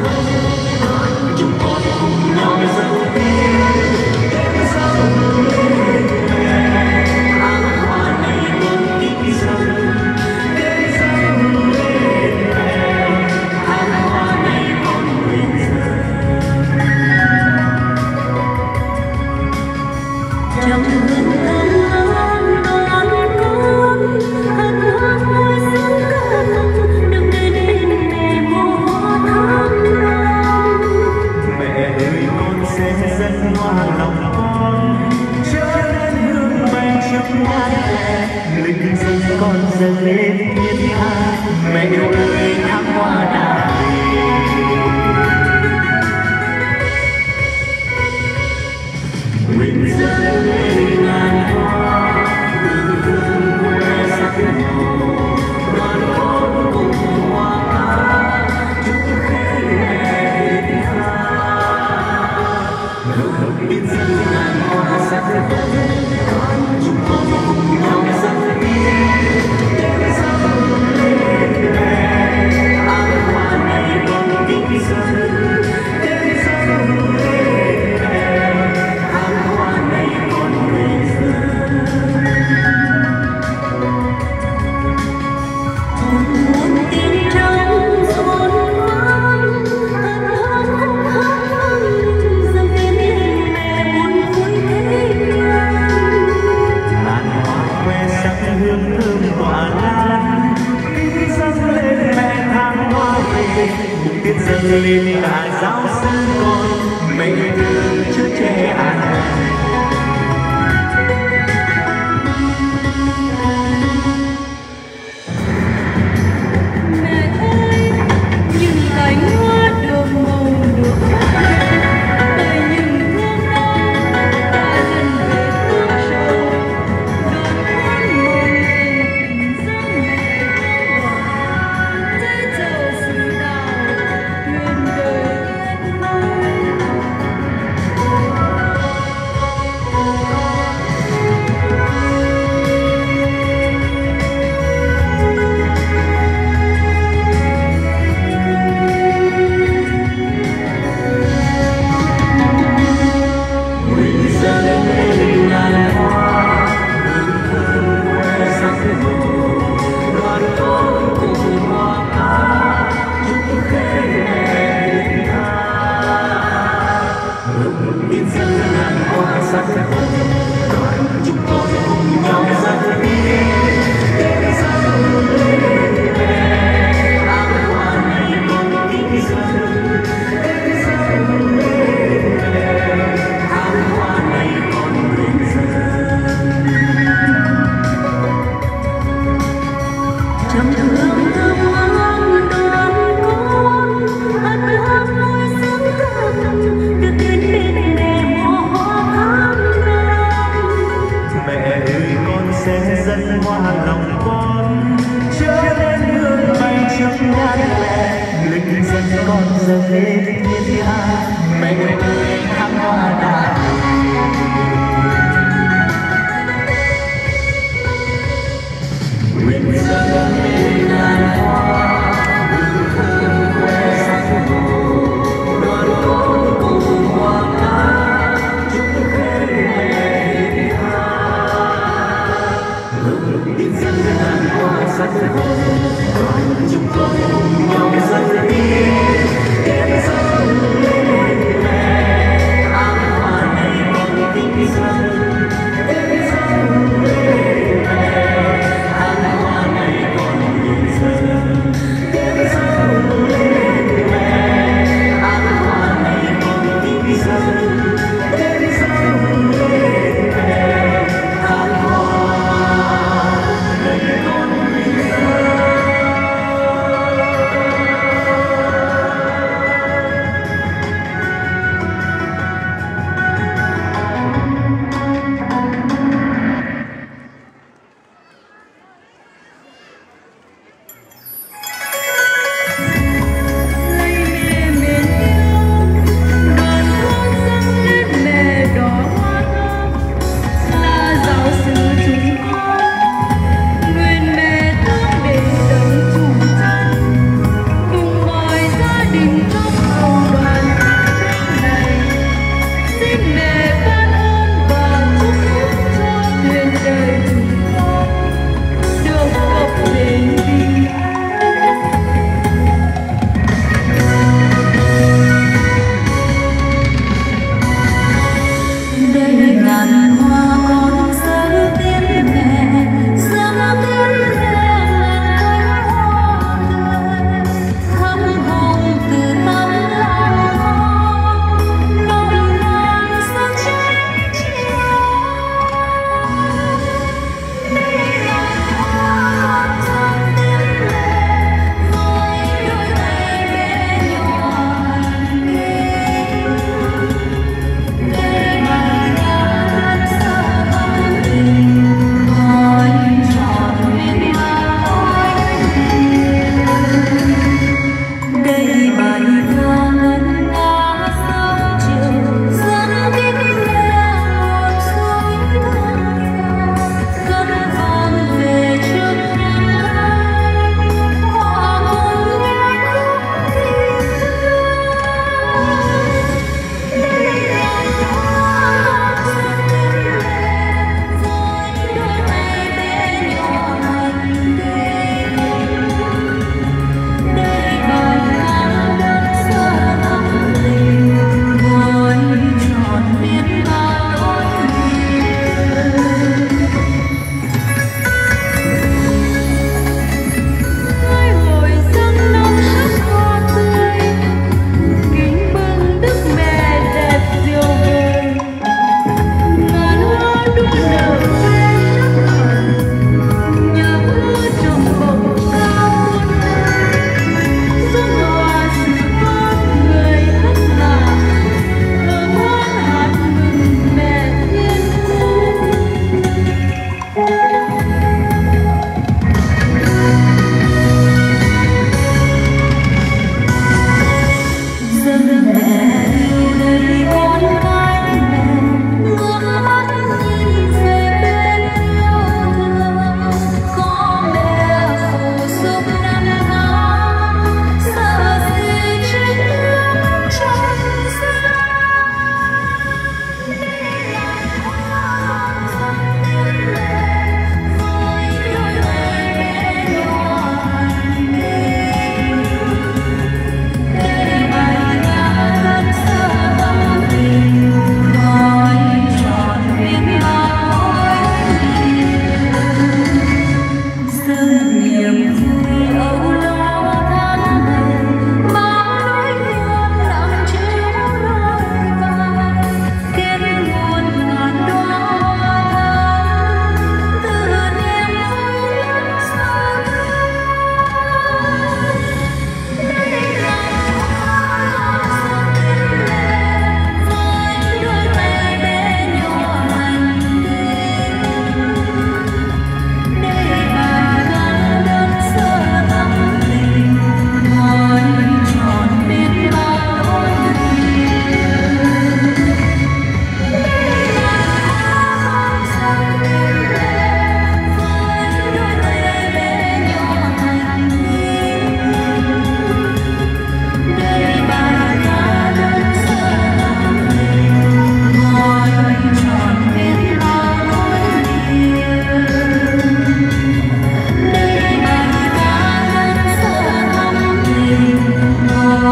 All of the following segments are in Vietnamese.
chúng con cùng nhau dâng hiến dâng lên mẹ tháng hoa này con kính dâng dâng lên mẹ tháng hoa này con nguyện dâng trong hương thơm ngon đón con hân hoan vui sướng ca mừng được đến bên mẹ mùa hoa tháng năm. Mẹ ơi con sẽ dâng hoa lòng con trở nên hương mẹ trong ngàn lẻ linh dâng con dâng lên thiên hạ mẹ yêu ơi tháng hoa đã về. Nguyện dâng lên ngàn hoa hương hương quê sắc màu đoàn con cùng hoa ca chúc khen mẹ thiên hạ. Nguyện dâng ngàn hoa sắc màu chúng con cùng nhau dâng hiến dâng lên mẹ tháng hoa này con kính dâng dâng lên mẹ tháng hoa này con nguyện dâng. Muôn tiếng trống rộn vang hân hoan khúc hát vang dâng đến mẹ muôn vui thế gian. Ngàn hoa khoe sắc hương thơm tỏa lan kính dâng lên mẹ tháng hoa về tiết dâng lên cả giáo sư con mẹ thương chứa che an lành. Mẹ ơi, những cánh hoa được màu được vàng, đời những thương đau ta dần về phương sâu. Đón con mùa này tình dâng mẹ hương vàng, trái chờ sự đào thuyền đời yên vui. Nguyện dâng lên ngàn hoa hương thơm quê sắc màu đoàn con cùng hoa ca chúc khen mẹ thiên hạ. Nguyện dâng ngàn hoa sắc màu đoàn chúng con cùng nhau dâng hiến dâng lên mẹ tháng hoa này con kính dâng dâng lên mẹ tháng hoa này con nguyện dâng. Trong hương thơm ngon đoàn con hân hoan vui sướng ca mừng được đến bên mẹ mùa hoa tháng năm. Mẹ ơi con sẽ dâng hoa lòng con trở nên hương bay trong ngàn lẻ linh dâng con dâng lên thiên hạ mẹ ơi tháng hoa đã về. Nguyện dâng lên ngàn hoa hương thơm quê sắc màu đoàn con cùng hoa ca chúc khen mẹ thiên hạ. Nguyện dâng ngàn hoa sắc màu đoàn chúng con cùng nhau dâng hiến dâng lên mẹ tháng hoa này con kính dâng dâng lên mẹ tháng hoa này con nguyện dâng.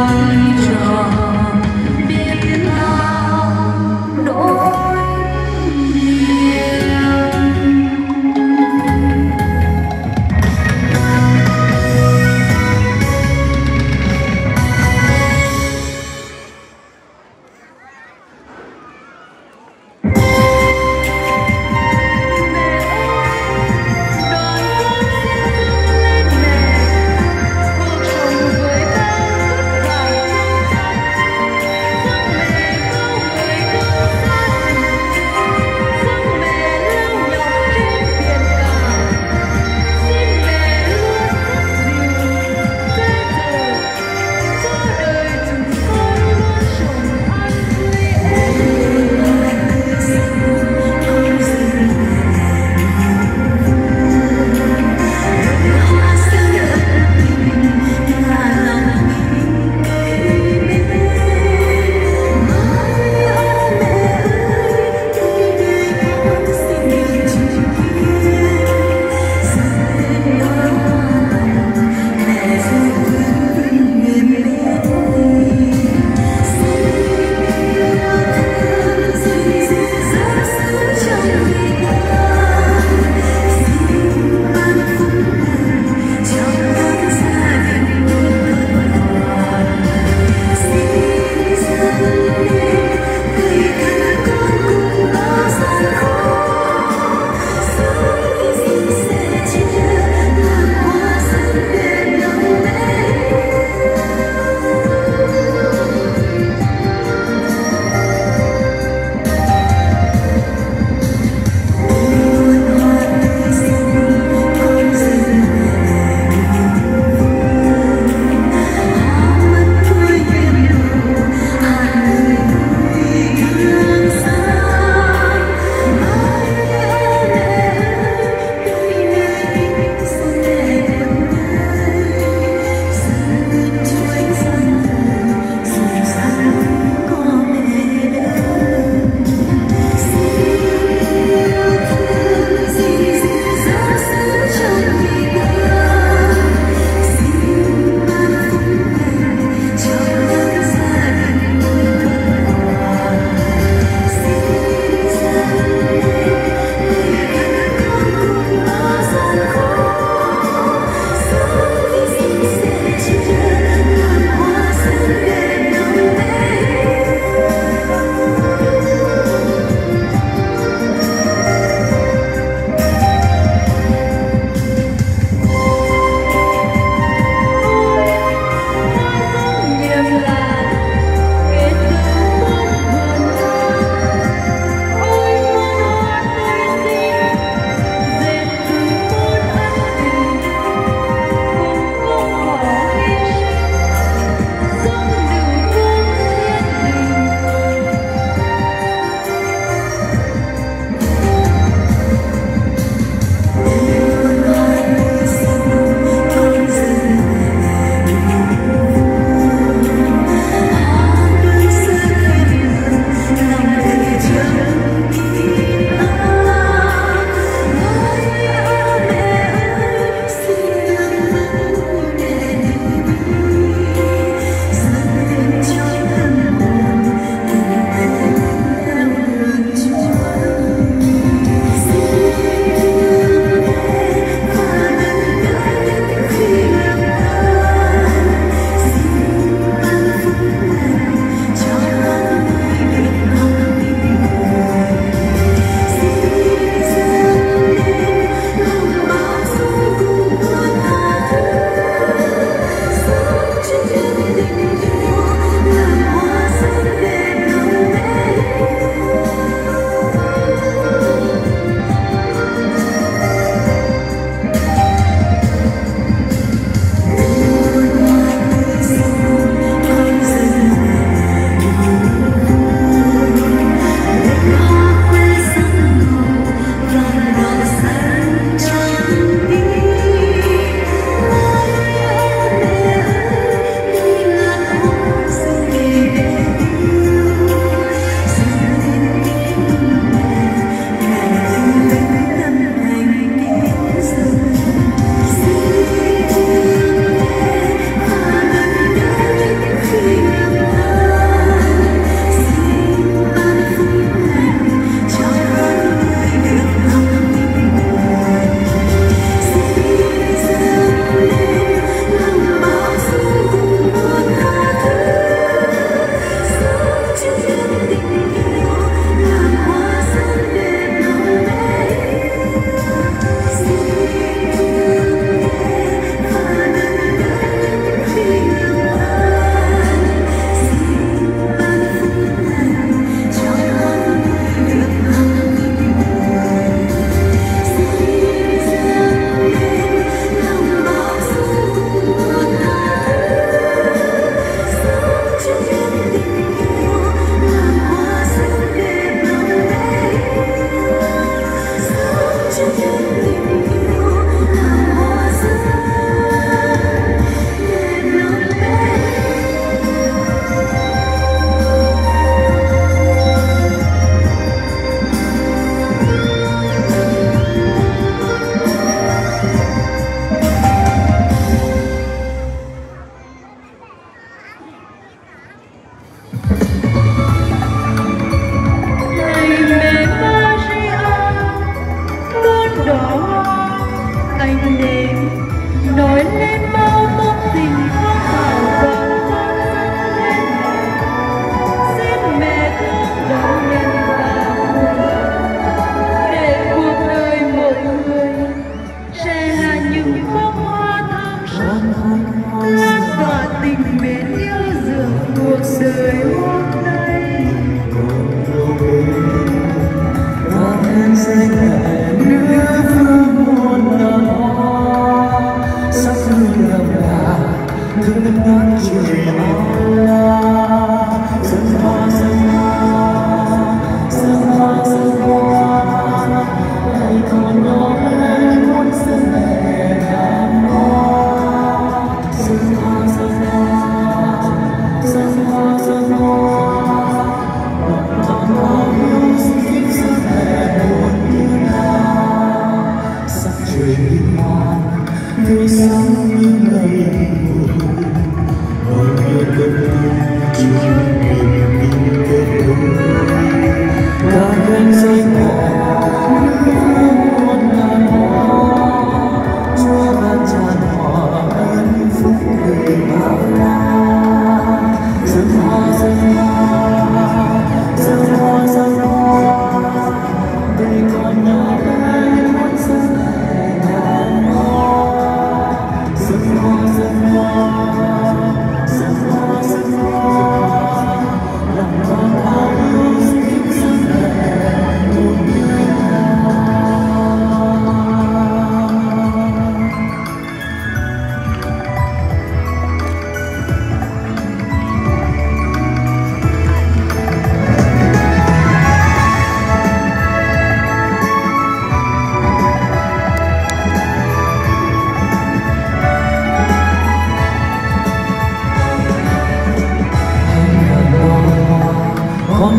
vai trò biết bao nỗi niềm.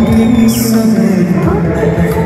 tiếng sân lên mẹ